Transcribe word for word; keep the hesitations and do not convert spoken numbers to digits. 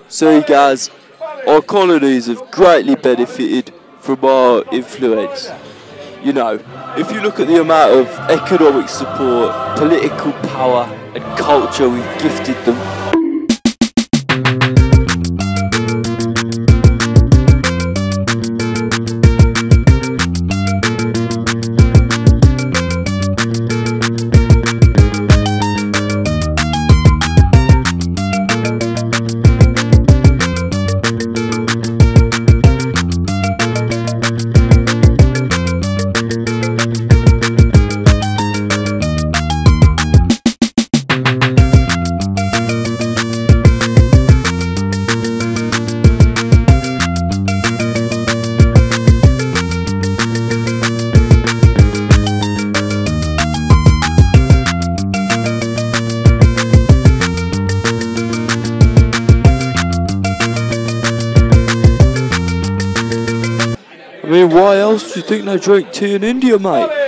See guys, our colonies have greatly benefited from our influence. You know, if you look at the amount of economic support, political power and culture we've gifted them. I mean, why else do you think they drink tea in India, mate?